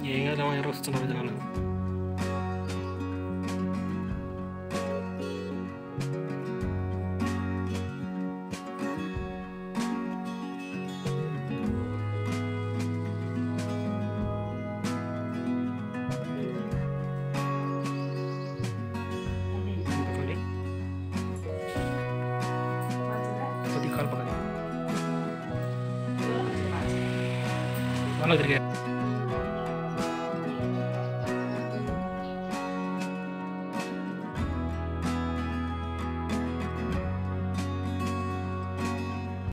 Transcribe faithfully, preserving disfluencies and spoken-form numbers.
ఏం కాదు ఎవరు వస్తున్నారు జనాలు. కొద్ది కాలు పక్కన వాళ్ళకి తిరిగారు.